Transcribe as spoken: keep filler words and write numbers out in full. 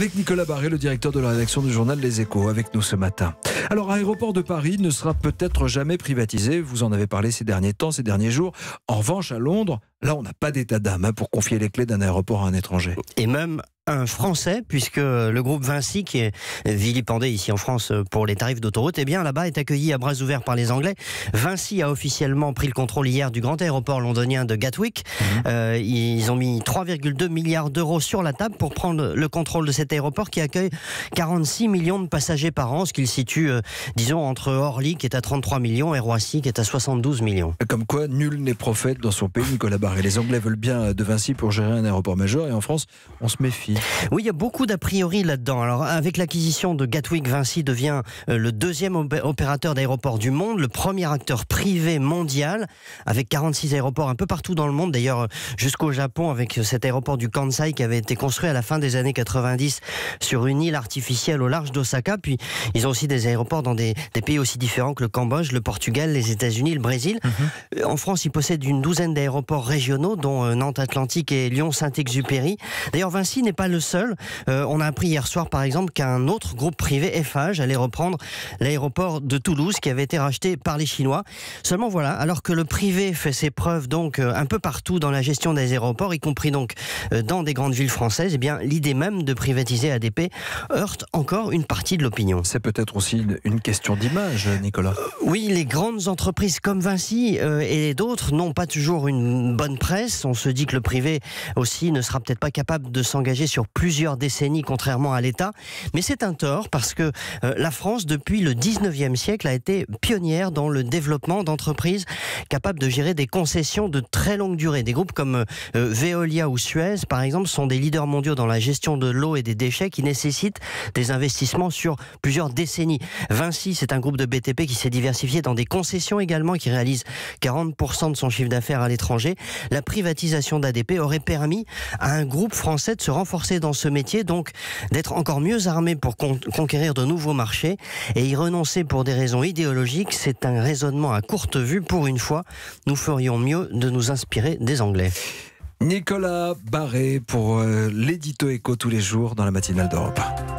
Avec Nicolas Barré, le directeur de la rédaction du journal Les Échos, avec nous ce matin. Alors, Aéroport de Paris ne sera peut-être jamais privatisé. Vous en avez parlé ces derniers temps, ces derniers jours. En revanche, à Londres, là, on n'a pas d'état d'âme hein, pour confier les clés d'un aéroport à un étranger. Et même un Français, puisque le groupe Vinci, qui est vilipendé ici en France pour les tarifs d'autoroute, eh bien là-bas est accueilli à bras ouverts par les Anglais. Vinci a officiellement pris le contrôle hier du grand aéroport londonien de Gatwick. Mmh. Euh, ils ont mis trois virgule deux milliards d'euros sur la table pour prendre le contrôle de cet aéroport qui accueille quarante-six millions de passagers par an, ce qui le situe, euh, disons, entre Orly qui est à trente-trois millions et Roissy qui est à soixante-douze millions. Comme quoi, nul n'est prophète dans son pays, Nicolas Barré. Les Anglais veulent bien de Vinci pour gérer un aéroport majeur et en France, on se méfie. Oui, il y a beaucoup d'a priori là-dedans. Alors, avec l'acquisition de Gatwick, Vinci devient euh, le deuxième opérateur d'aéroport du monde, le premier acteur privé mondial, avec quarante-six aéroports un peu partout dans le monde, d'ailleurs jusqu'au Japon, avec cet aéroport du Kansai qui avait été construit à la fin des années quatre-vingt-dix sur une île artificielle au large d'Osaka. Puis, ils ont aussi des aéroports dans des, des pays aussi différents que le Cambodge, le Portugal, les États-Unis, le Brésil. Mm-hmm. En France, ils possèdent une douzaine d'aéroports régionaux, dont euh, Nantes Atlantique et Lyon-Saint-Exupéry. D'ailleurs, Vinci n'est pas le seul. Euh, on a appris hier soir, par exemple, qu'un autre groupe privé, Eiffage, allait reprendre l'aéroport de Toulouse qui avait été racheté par les Chinois. Seulement voilà, alors que le privé fait ses preuves donc euh, un peu partout dans la gestion des aéroports, y compris donc euh, dans des grandes villes françaises, eh bien l'idée même de privatiser A D P heurte encore une partie de l'opinion. C'est peut-être aussi une, une question d'image, Nicolas. Euh, oui, les grandes entreprises comme Vinci euh, et d'autres n'ont pas toujours une bonne presse. On se dit que le privé aussi ne sera peut-être pas capable de s'engager sur plusieurs décennies, contrairement à l'État. Mais c'est un tort parce que euh, la France, depuis le dix-neuvième siècle, a été pionnière dans le développement d'entreprises capables de gérer des concessions de très longue durée. Des groupes comme euh, Veolia ou Suez, par exemple, sont des leaders mondiaux dans la gestion de l'eau et des déchets qui nécessitent des investissements sur plusieurs décennies. Vinci, c'est un groupe de B T P qui s'est diversifié dans des concessions également, qui réalise quarante pour cent de son chiffre d'affaires à l'étranger. La privatisation d'A D P aurait permis à un groupe français de se renforcer dans ce métier, donc d'être encore mieux armé pour con- conquérir de nouveaux marchés, et y renoncer pour des raisons idéologiques, c'est un raisonnement à courte vue. Pour une fois, nous ferions mieux de nous inspirer des Anglais. Nicolas Barré pour euh, l'édito Écho tous les jours dans la matinale d'Europe.